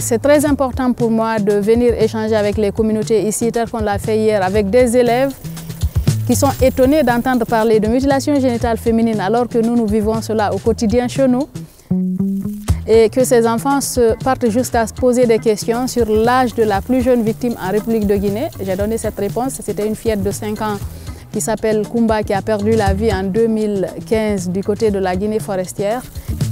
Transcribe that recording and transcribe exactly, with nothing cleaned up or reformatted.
c'est très important pour moi de venir échanger avec les communautés ici, tel qu'on l'a fait hier, avec des élèves qui sont étonnés d'entendre parler de mutilation génitale féminine alors que nous, nous vivons cela au quotidien chez nous. Et que ces enfants se partent juste à se poser des questions sur l'âge de la plus jeune victime en République de Guinée. J'ai donné cette réponse, c'était une fillette de cinq ans qui s'appelle Kumba, qui a perdu la vie en deux mille quinze du côté de la Guinée forestière.